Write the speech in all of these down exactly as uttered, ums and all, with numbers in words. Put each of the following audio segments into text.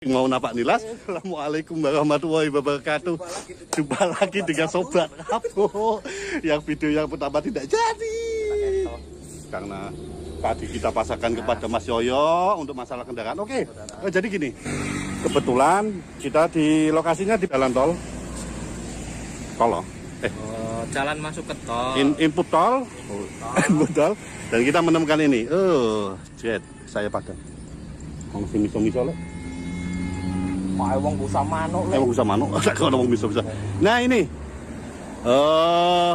Mau napak nilas. Assalamualaikum warahmatullahi wabarakatuh. Jumpa lagi dengan sobat Rapo. Yang video yang pertama tidak jadi karena tadi kita pasangkan kepada Mas Yoyo untuk masalah kendaraan. Oke, oh, jadi gini, kebetulan kita di lokasinya di jalan tol. Tol, eh, oh, jalan masuk ke tol. In, input tol, oh, input tol. Dan kita menemukan ini. Oh, jet, saya padam. Mau miso-miso le. Mau wong bisa manuk le. Eh, wong bisa manuk. Kalau wong bisa-bisa. Nah ini, eh, uh,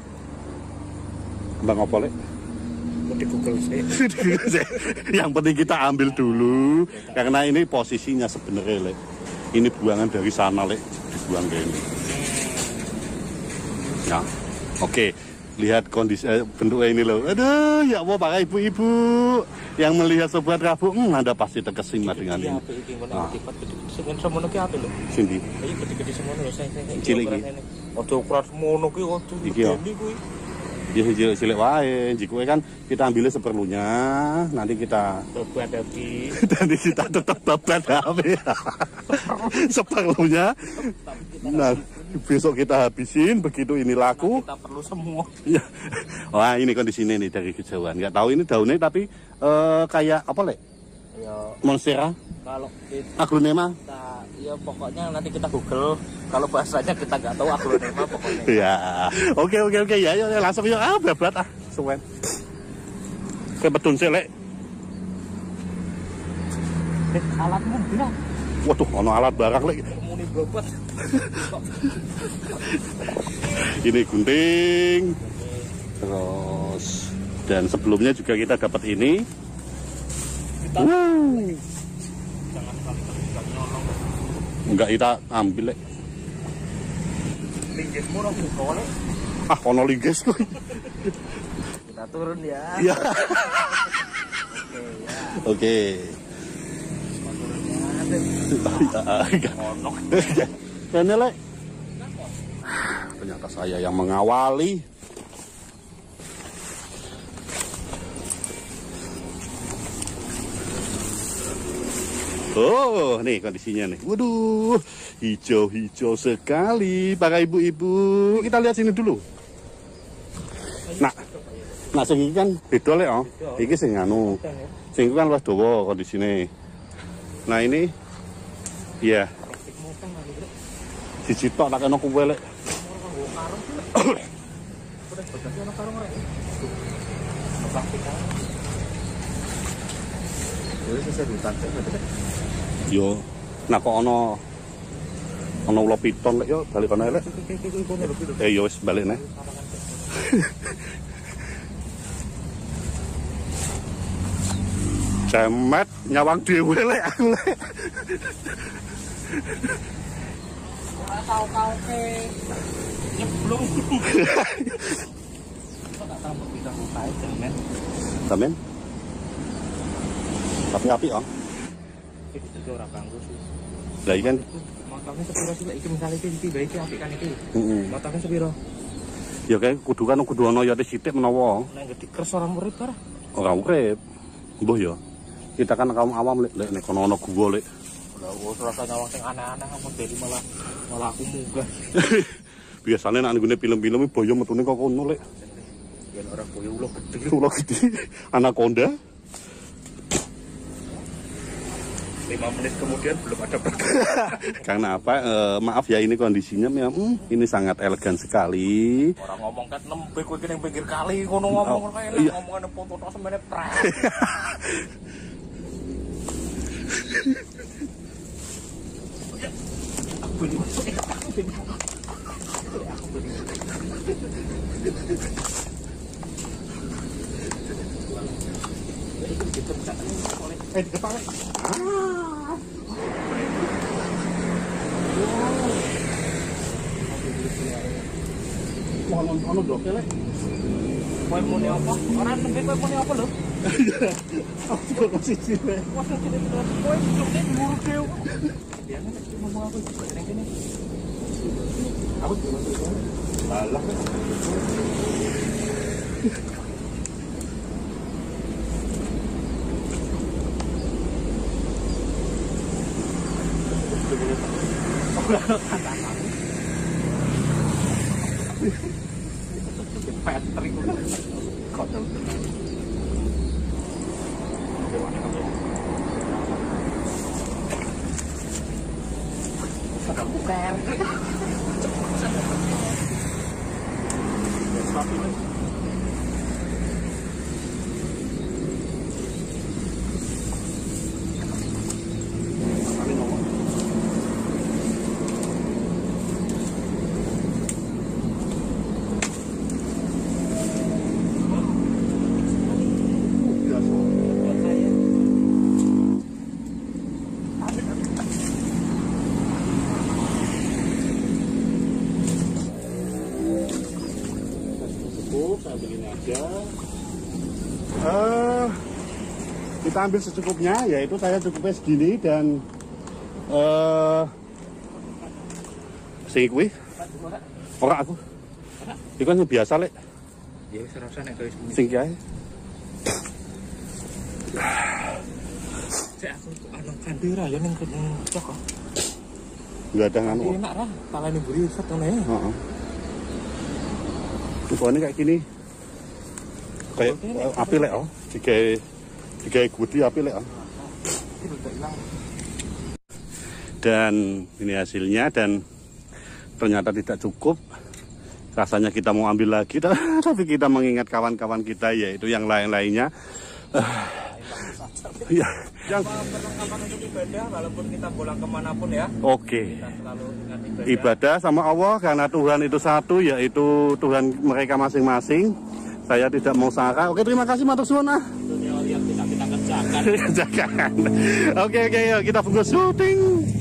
bang apa le? Di Google sih. Yang penting kita ambil dulu karena ini posisinya sebenarnya le. Ini buangan dari sana le, dibuang ke ini. Ya, oke. Lihat kondisi eh, bentuknya ini loh. Aduh, ya Allah para ibu-ibu yang melihat sobat Rapo, hmm, Anda pasti terkesima dengan ini. Nah. Sini. Cilik iki. Ojo ukuran semono ki ojo gede kuwi. Ya cilik wae, jika kan kita ambilnya seperlunya, nanti kita beban habis. Nanti kita tetap beban habis. Seperlunya. Nah, besok kita habisin, begitu ini laku. Kita perlu semua. Ya. Wah, ini kondisinya nih dari kejauhan. Nggak tahu ini daunnya tapi uh, kayak apa le? Ya, Monstera. Kalau kita aglonema. Kita, ya pokoknya nanti kita Google. Kalau bahasanya kita nggak tahu aglonema pokoknya. Ya, oke oke oke ya, ya langsung yuk. Ah, berat ah, suwen. Kebetun sih le. Eh, alatmu bila? Waduh, ono alat barak le. Muni bobot. Ini gunting. Terus dan sebelumnya juga kita dapat ini. Kita wow. Jangan kali-kali juga nyolong. Enggak kita ambil le. Linggis murah tuh kole. Ah, ono linggis kuwi. Kita turun ya. Iya. Oke ya. ya. Onok. Kene le. Ternyata saya yang mengawali. Oh, nih kondisinya nih. Waduh, hijau-hijau sekali para ibu-ibu. Kita lihat sini dulu. Nah, nah sing iki kan beda lek, oh. Iki sing anu. Sing kan luwih dawa kondisine. Nah, ini iya. Siji tok tak kena kuwe lek. Yo, nah kok ono ono ulo piton lek yo balik kono lek. Eh yo wis balik neh. Cemet nyawang dhewe lek aku lek. Ora tau kauke. Nyeblung. Kok tak tambah bisa kae cemet. Samen. Tapi api oh. Itu ora ganggu sih. Lah iki kan motongnya sepiro sih lek iki misale iki iki bae iki apik kan iki. Heeh. Motongnya sepiro? Ya kayak kudu kan kudu ono ya sithik menawa. Nek gede kerso ora urip ora. Ora urip. Mbuh ya. Kita kan kaum awam lek lek nek ono gua lek. Lah wis rasa nyawang sing aneh-aneh ngomong dari malah malah aku munggah. Biasanya nek nggone film-film boyo metune kok kono lek. Yen ora boyo ulo gede. Ulo gede. Anaconda. lima menit kemudian belum ada bergerak. Karena apa? E, maaf ya ini kondisinya memang hmm, ini sangat elegan sekali. Orang ngomong kan nembe kowe ning pinggir kali ngono ngomong kae iya. ngomongane foto tok semene prek. Aku ini masuk aku ini. Aku ini. Eh, di depan. Ah. Ono ono doke lek. Kowe muni apa? Ora nembe kowe muni apa lho? Aku kok siji wae. Wah, kowe doke mburu dew. Dia nek ngomong apa iki ning kene. Aku salah. Peter itu kotor. Sudah bukan. Saya begini aja. Uh, kita ambil secukupnya, yaitu saya cukupnya segini dan uh, sing kuwi. Ora aku. Iku kan biasa lek. Ya wis rasa nek gawe sing ki ae. Cek aku anu kandira ya ning cok. Enggak ada nganu. Enak lah, talane mburi set ngene. Heeh. Ini kayak gini, kayak api lek oh, jika jika gudi api lek oh. Dan ini hasilnya dan ternyata tidak cukup. Rasanya kita mau ambil lagi, tapi kita mengingat kawan-kawan kita yaitu yang lain-lainnya. Ya, yang perlengkapan untuk ibadah walaupun kita pulang kemanapun ya. Oke. Kita selalu ingat ibadah. Ibadah sama Allah karena Tuhan itu satu, yaitu Tuhan mereka masing-masing. Saya tidak mau sangka. Oke, terima kasih matur suwun ah. Itu yang kita kita kerjakan. Kerjakan. Oke oke, yuk kita fokus syuting.